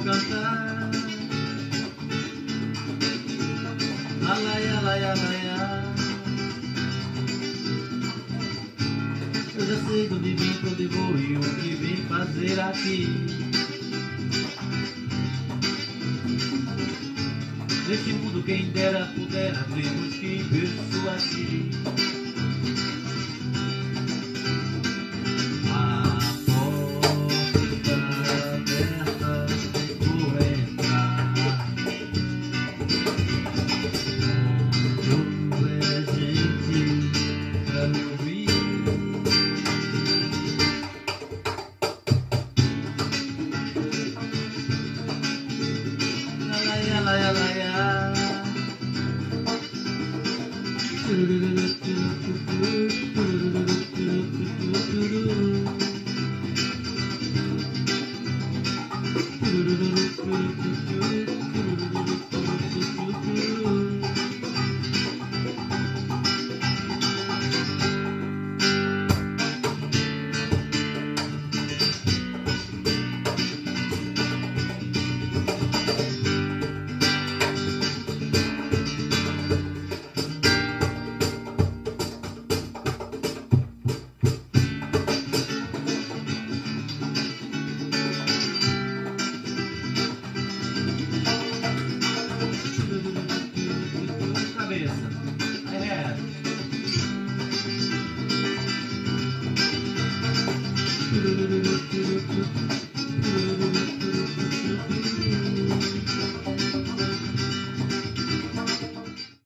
cantar. Alaia, laia, laia. Eu já sei de onde vim, pra onde vou e o que vim fazer aqui. Neste mundo quem dera pudera termos que persuadir. A porta aberta, vou entrar. Onde é gente pra me ouvir. Laia, laia, laia. Cabeça.